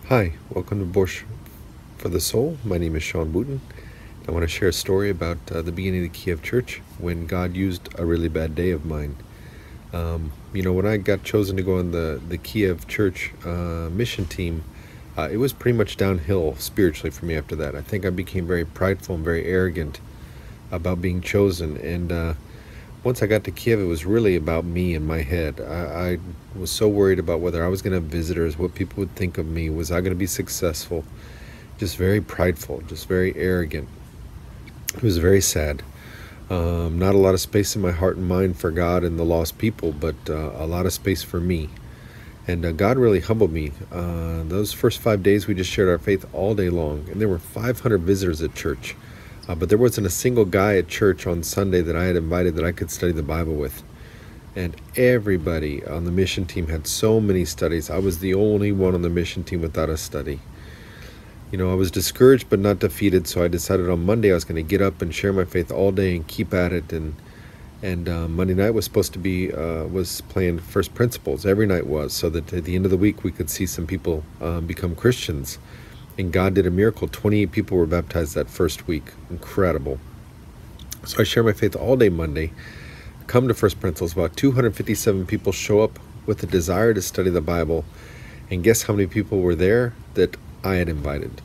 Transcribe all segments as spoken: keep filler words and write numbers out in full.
Hi, welcome to Borscht for the Soul. My name is Sean Wooten. I want to share a story about uh, the beginning of the Kiev Church when God used a really bad day of mine. Um, you know, when I got chosen to go on the, the Kiev Church uh, mission team, uh, it was pretty much downhill spiritually for me after that. I think I became very prideful and very arrogant about being chosen. And uh, once I got to Kiev, it was really about me in my head. I, I was so worried about whether I was going to have visitors, what people would think of me, was I going to be successful? Just very prideful, just very arrogant. It was very sad. Um, not a lot of space in my heart and mind for God and the lost people, but uh, a lot of space for me. And uh, God really humbled me. Uh, those first five days, we just shared our faith all day long. And there were five hundred visitors at church. Uh, but there wasn't a single guy at church on Sunday that I had invited that I could study the Bible with. And everybody on the mission team had so many studies. I was the only one on the mission team without a study. You know, I was discouraged but not defeated, so I decided on Monday I was going to get up and share my faith all day and keep at it. And and uh, Monday night was supposed to be, uh, was playing First Principles. Every night was, so that at the end of the week we could see some people um, become Christians. And God did a miracle. twenty-eight people were baptized that first week. Incredible. So I share my faith all day Monday. Come to First Principles. About two hundred fifty-seven people show up with a desire to study the Bible. And guess how many people were there that I had invited?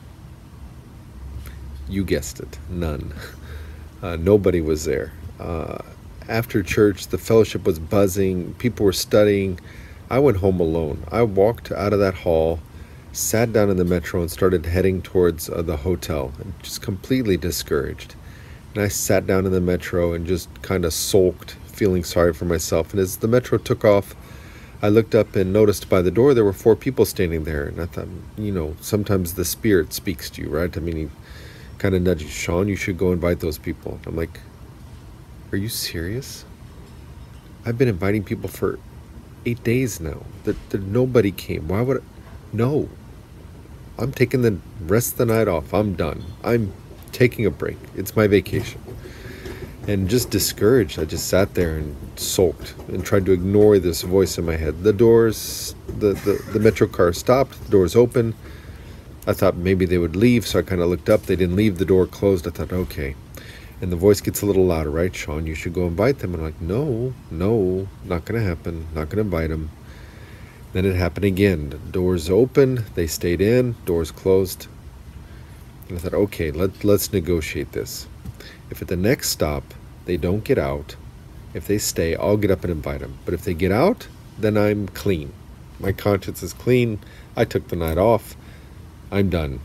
You guessed it. None. Uh, nobody was there. Uh, after church, the fellowship was buzzing. People were studying. I went home alone. I walked out of that hall, sat down in the metro, and started heading towards uh, the hotel, just completely discouraged. And I sat down in the metro and just kind of sulked, feeling sorry for myself. And as the metro took off, I looked up and noticed by the door there were four people standing there. And I thought, you know, sometimes the Spirit speaks to you, right? I mean, he kind of nudged, Sean, you should go invite those people. I'm like, are you serious? I've been inviting people for eight days now. That, that nobody came. Why would I? No. I'm taking the rest of the night off. I'm done. I'm taking a break. It's my vacation. And just discouraged, I just sat there and sulked and tried to ignore this voice in my head. The doors, the, the, the metro car stopped, the doors open. I thought maybe they would leave, so I kind of looked up. They didn't leave, the door closed. I thought, okay. And the voice gets a little louder, right? Sean, you should go invite them. And I'm like, no, no, not going to happen. Not going to invite them. Then it happened again. The doors open, they stayed in, doors closed. And I thought, okay, let, let's negotiate this. If at the next stop they don't get out, if they stay, I'll get up and invite them. But if they get out, then I'm clean. My conscience is clean. I took the night off. I'm done.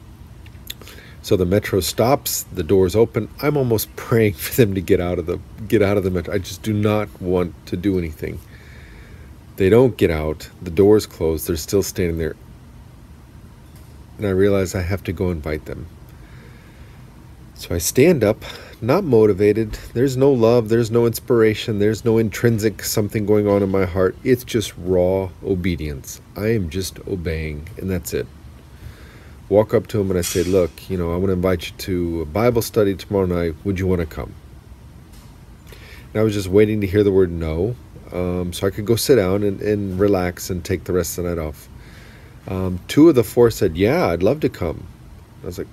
So the metro stops, the doors open. I'm almost praying for them to get out of the get out of the metro. I just do not want to do anything. They don't get out. The door's closed. They're still standing there. And I realize I have to go invite them. So I stand up, not motivated. There's no love. There's no inspiration. There's no intrinsic something going on in my heart. It's just raw obedience. I am just obeying, and that's it. Walk up to him and I say, look, you know, I want to invite you to a Bible study tomorrow night. Would you want to come? And I was just waiting to hear the word no. Um, so I could go sit down and, and relax and take the rest of the night off. Um, two of the four said, yeah, I'd love to come. I was like,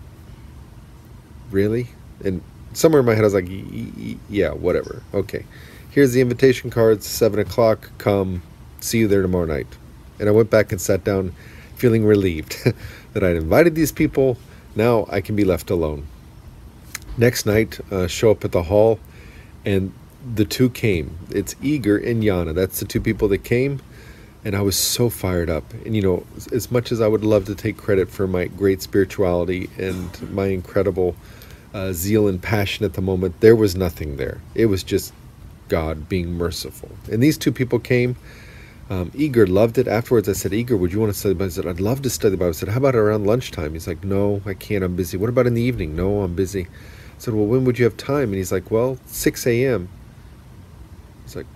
really? And somewhere in my head I was like, yeah, whatever. Okay, here's the invitation cards, seven o'clock, come, see you there tomorrow night. And I went back and sat down feeling relieved that I'd invited these people. Now I can be left alone. Next night, uh, show up at the hall, and the two came. It's Igor and Yana. That's the two people that came. And I was so fired up. And, you know, as much as I would love to take credit for my great spirituality and my incredible uh, zeal and passion at the moment, there was nothing there. It was just God being merciful. And these two people came. Um, Igor loved it. Afterwards, I said, Igor, would you want to study the Bible? I said, I'd love to study the Bible. I said, how about around lunchtime? He's like, no, I can't. I'm busy. What about in the evening? No, I'm busy. I said, well, when would you have time? And he's like, well, six a m It's like,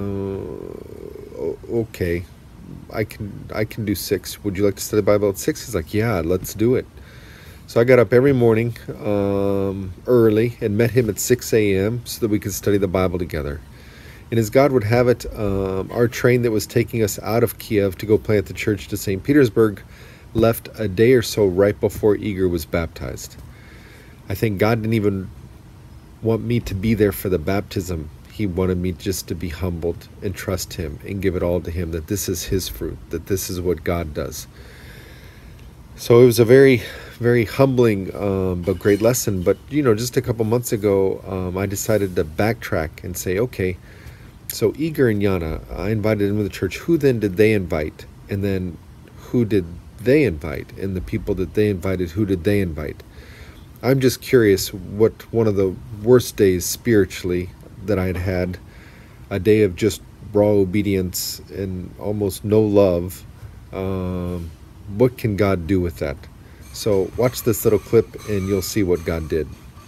uh, okay, I can I can do six. Would you like to study the Bible at six? He's like, yeah, let's do it. So I got up every morning um, early and met him at six a m so that we could study the Bible together. And as God would have it, um, our train that was taking us out of Kiev to go plant the church to Saint Petersburg left a day or so right before Eager was baptized. I think God didn't even want me to be there for the baptism. He wanted me just to be humbled and trust him and give it all to him, that this is his fruit, that this is what God does. So it was a very, very humbling um, but great lesson. But, you know, just a couple months ago, um, I decided to backtrack and say, okay, so Eager and Yana, I invited them to the church. Who then did they invite? And then who did they invite? And the people that they invited, who did they invite? I'm just curious what one of the worst days spiritually that I had had, a day of just raw obedience and almost no love, um, what can God do with that? So watch this little clip and you'll see what God did.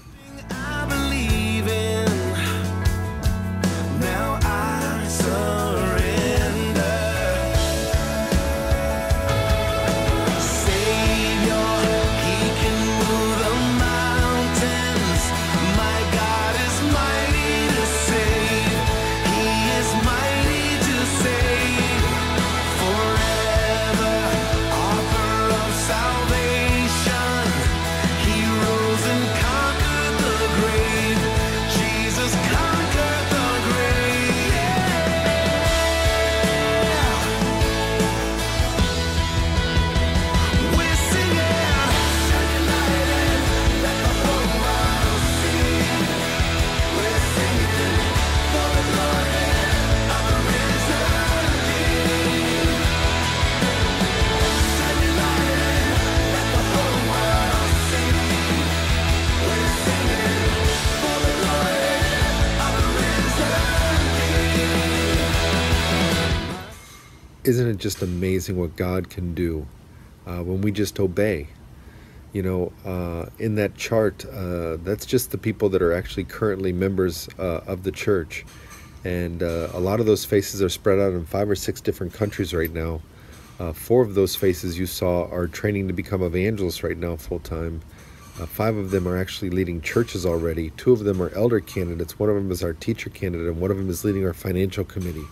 Isn't it just amazing what God can do uh, when we just obey? You know, uh, in that chart, uh, that's just the people that are actually currently members uh, of the church. And uh, a lot of those faces are spread out in five or six different countries right now. Uh, four of those faces you saw are training to become evangelists right now full-time. Uh, five of them are actually leading churches already. Two of them are elder candidates. One of them is our teacher candidate, and one of them is leading our financial committee.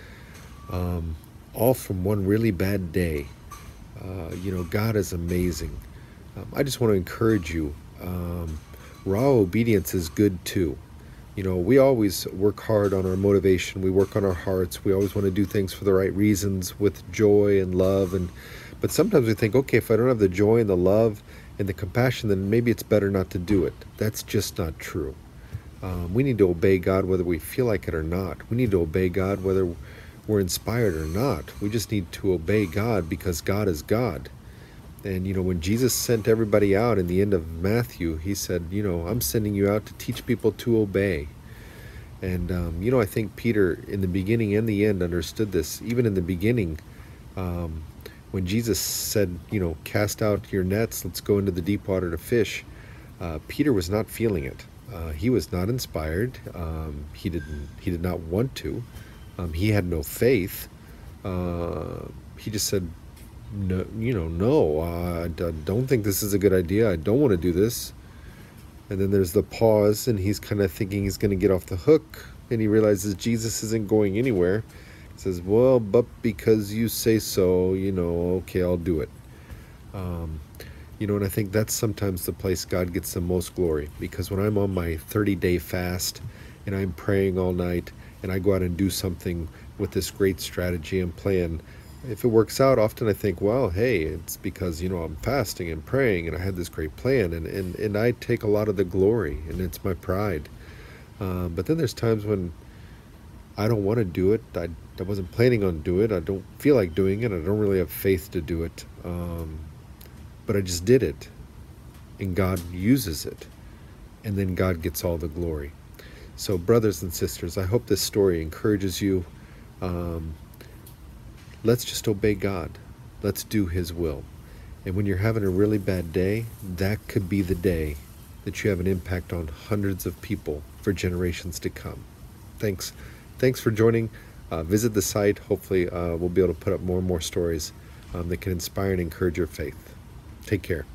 Um, all from one really bad day. Uh, you know, God is amazing. Um, I just want to encourage you. Um, raw obedience is good too. You know, we always work hard on our motivation. We work on our hearts. We always want to do things for the right reasons with joy and love. And but sometimes we think, okay, if I don't have the joy and the love and the compassion, then maybe it's better not to do it. That's just not true. Um, we need to obey God whether we feel like it or not. We need to obey God whether we're inspired or not. We just need to obey God because God is God. And, you know, when Jesus sent everybody out in the end of Matthew, he said, you know, I'm sending you out to teach people to obey. And, um, you know, I think Peter in the beginning and the end understood this. Even in the beginning, um, when Jesus said, you know, cast out your nets, let's go into the deep water to fish, uh, Peter was not feeling it. Uh, he was not inspired. Um, he didn't. He did not want to. Um, he had no faith. Uh, he just said, no, you know, no, uh, I don't think this is a good idea. I don't want to do this. And then there's the pause, and he's kind of thinking he's going to get off the hook. And he realizes Jesus isn't going anywhere. He says, well, but because you say so, you know, okay, I'll do it. Um, you know, and I think that's sometimes the place God gets the most glory. Because when I'm on my thirty-day fast, and I'm praying all night, and I go out and do something with this great strategy and plan, if it works out, often I think, well, hey, it's because, you know, I'm fasting and praying and I had this great plan, and, and, and I take a lot of the glory, and it's my pride. Uh, but then there's times when I don't want to do it. I, I wasn't planning on doing it. I don't feel like doing it. I don't really have faith to do it. Um, but I just did it, and God uses it, and then God gets all the glory. So brothers and sisters, I hope this story encourages you. Um, let's just obey God. Let's do his will. And when you're having a really bad day, that could be the day that you have an impact on hundreds of people for generations to come. Thanks. Thanks for joining. Uh, visit the site. Hopefully uh, we'll be able to put up more and more stories um, that can inspire and encourage your faith. Take care.